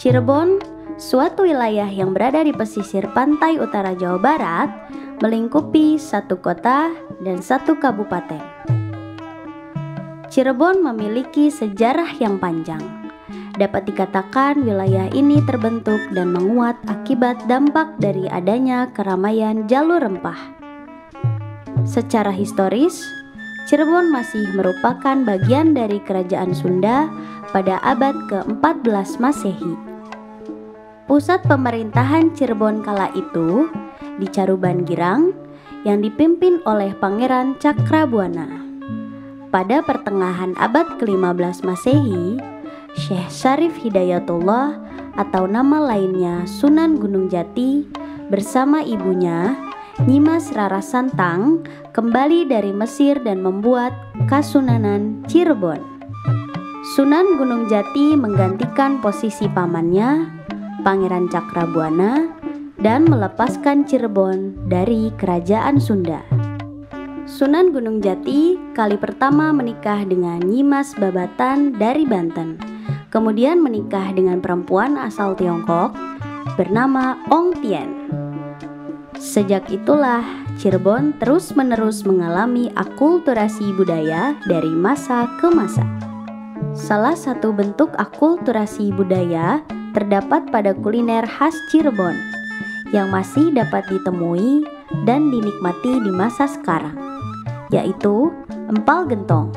Cirebon, suatu wilayah yang berada di pesisir pantai utara Jawa Barat, melingkupi satu kota dan satu kabupaten. Cirebon memiliki sejarah yang panjang. Dapat dikatakan wilayah ini terbentuk dan menguat akibat dampak dari adanya keramaian jalur rempah. Secara historis, Cirebon masih merupakan bagian dari Kerajaan Sunda pada abad ke-14 Masehi. Pusat pemerintahan Cirebon kala itu di Caruban Girang yang dipimpin oleh Pangeran Cakrabuana. Pada pertengahan abad ke-15 Masehi, Syekh Syarif Hidayatullah atau nama lainnya Sunan Gunung Jati bersama ibunya Nyimas Rara Santang kembali dari Mesir dan membuat Kasunanan Cirebon. Sunan Gunung Jati menggantikan posisi pamannya Pangeran Cakrabuana dan melepaskan Cirebon dari Kerajaan Sunda. Sunan Gunung Jati kali pertama menikah dengan Nyimas Babatan dari Banten, kemudian menikah dengan perempuan asal Tiongkok bernama Ong Tien. Sejak itulah Cirebon terus-menerus mengalami akulturasi budaya dari masa ke masa. Salah satu bentuk akulturasi budaya terdapat pada kuliner khas Cirebon yang masih dapat ditemui dan dinikmati di masa sekarang, yaitu empal gentong.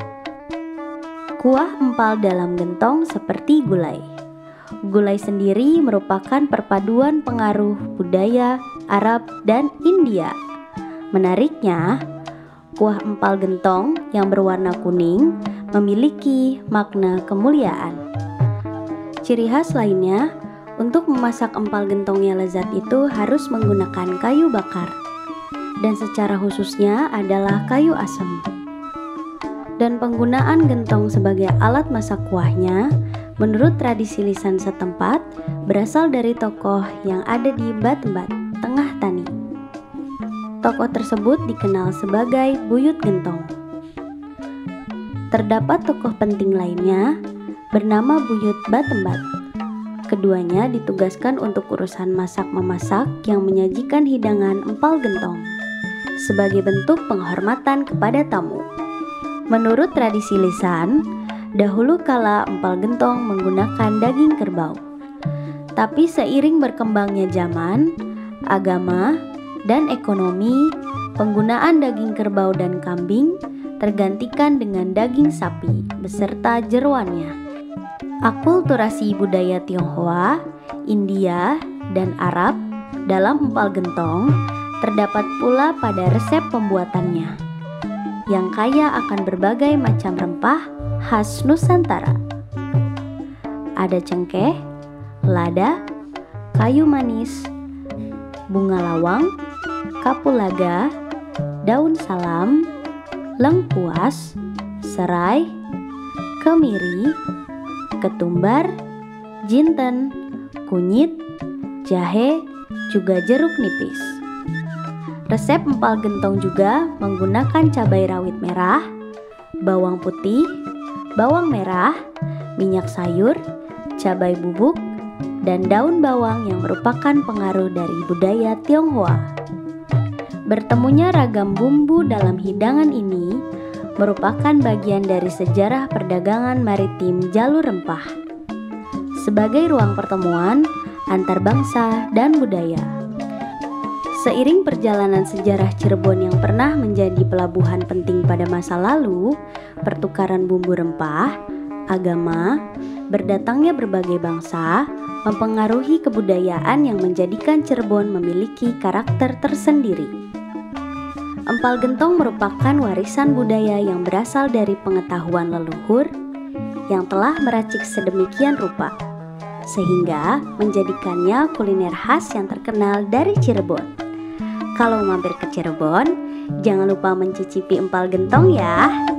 Kuah empal dalam gentong seperti gulai. Gulai sendiri merupakan perpaduan pengaruh budaya Arab dan India. Menariknya, kuah empal gentong yang berwarna kuning memiliki makna kemuliaan. Ciri khas lainnya, untuk memasak empal gentong yang lezat itu harus menggunakan kayu bakar, dan secara khususnya adalah kayu asam. Dan penggunaan gentong sebagai alat masak kuahnya, menurut tradisi lisan setempat, berasal dari tokoh yang ada di Batembat, Tengah Tani. Tokoh tersebut dikenal sebagai Buyut Gentong. Terdapat tokoh penting lainnya bernama Buyut Batembat. Keduanya ditugaskan untuk urusan masak-memasak yang menyajikan hidangan empal gentong sebagai bentuk penghormatan kepada tamu. Menurut tradisi lisan, dahulu kala empal gentong menggunakan daging kerbau. Tapi seiring berkembangnya zaman, agama, dan ekonomi, penggunaan daging kerbau dan kambing tergantikan dengan daging sapi beserta jeroannya. Akulturasi budaya Tionghoa, India, dan Arab dalam empal gentong terdapat pula pada resep pembuatannya yang kaya akan berbagai macam rempah khas Nusantara. Ada cengkeh, lada, kayu manis, bunga lawang, kapulaga, daun salam, lengkuas, serai, kemiri, ketumbar, jinten, kunyit, jahe, juga jeruk nipis. Resep empal gentong juga menggunakan cabai rawit merah, bawang putih, bawang merah, minyak sayur, cabai bubuk, dan daun bawang yang merupakan pengaruh dari budaya Tionghoa. Bertemunya ragam bumbu dalam hidangan ini merupakan bagian dari sejarah perdagangan maritim jalur rempah sebagai ruang pertemuan antar bangsa dan budaya. Seiring perjalanan sejarah Cirebon yang pernah menjadi pelabuhan penting pada masa lalu, pertukaran bumbu rempah, agama, berdatangnya berbagai bangsa mempengaruhi kebudayaan yang menjadikan Cirebon memiliki karakter tersendiri. Empal gentong merupakan warisan budaya yang berasal dari pengetahuan leluhur yang telah meracik sedemikian rupa, sehingga menjadikannya kuliner khas yang terkenal dari Cirebon. Kalau mampir ke Cirebon, jangan lupa mencicipi empal gentong ya.